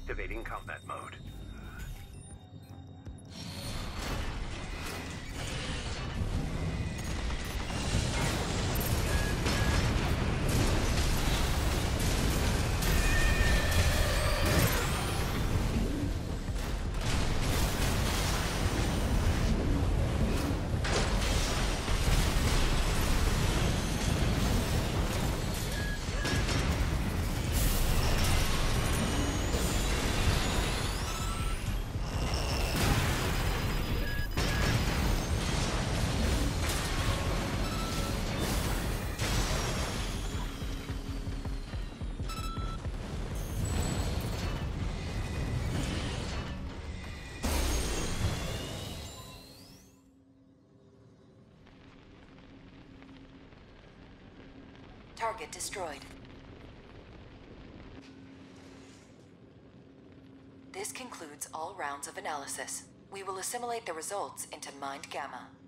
Activating combat mode. Target destroyed. This concludes all rounds of analysis. We will assimilate the results into Mind Gamma.